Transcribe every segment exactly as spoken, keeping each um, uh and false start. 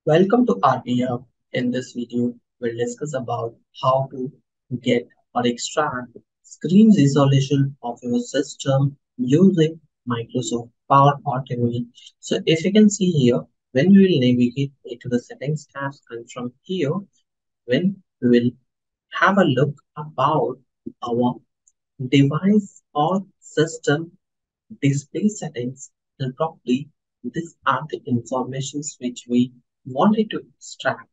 Welcome to R P Hub. In this video, we'll discuss about how to get or extract screen resolution of your system using Microsoft Power Automate. So if you can see here, when we will navigate into the settings tabs and from here, when we will have a look about our device or system display settings and properly, these are the informations which we wanted to extract.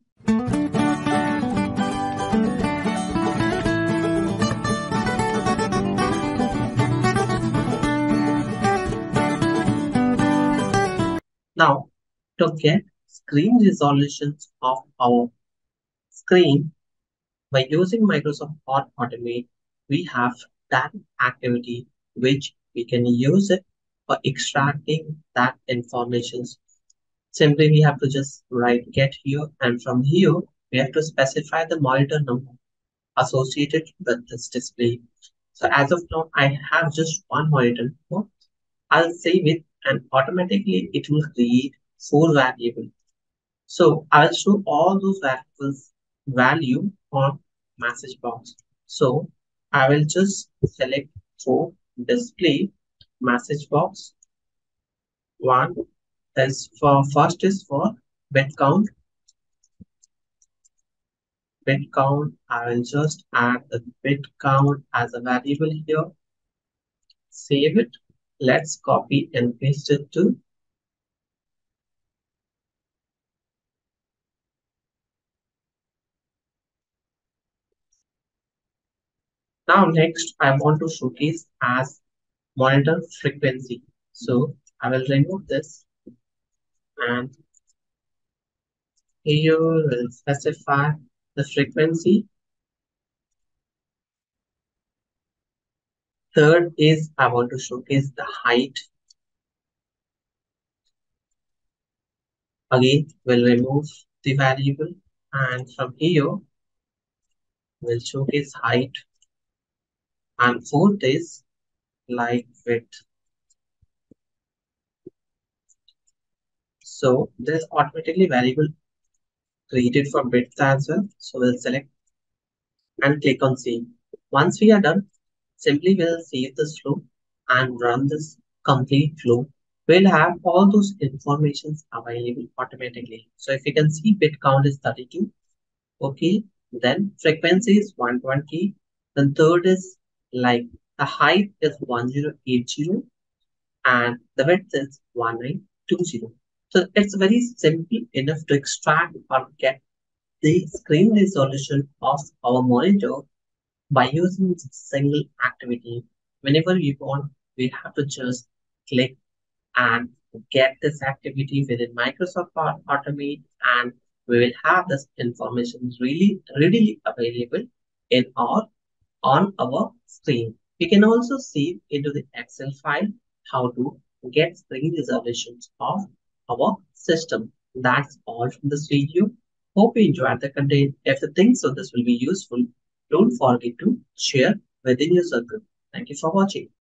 Now, to get screen resolutions of our screen by using Microsoft Power Automate, we have that activity which we can use it for extracting that information. Simply, we have to just write get here, and from here, we have to specify the monitor number associated with this display. So as of now, I have just one monitor number. I'll save it and automatically it will create four variables. So I'll show all those variables value on message box. So I will just select for display message box. One is for first is for bit count. Bit count. I will just add the bit count as a variable here. Save it. Let's copy and paste it to now. Next, I want to showcase as monitor frequency. So I will remove this and here we'll specify the frequency. Third is I want to showcase the height. Again, we'll remove the variable and from here we'll showcase height. And fourth is light width. So there's automatically variable created for width as well. So we'll select and click on save. Once we are done, simply we'll save this flow and run this complete flow. We'll have all those informations available automatically. So if you can see bit count is thirty-two. Okay, then frequency is one twenty. Then third is like the height is one zero eight zero and the width is one nine two zero. So it's very simple enough to extract or get the screen resolution of our monitor by using this single activity. Whenever we want, we have to just click and get this activity within Microsoft Power Automate, and we will have this information really readily available in our on our screen. We can also save into the Excel file how to get screen resolutions of our system. That's all from this video. Hope you enjoyed the content. If you think so, this will be useful. Don't forget to share within your circle. Thank you for watching.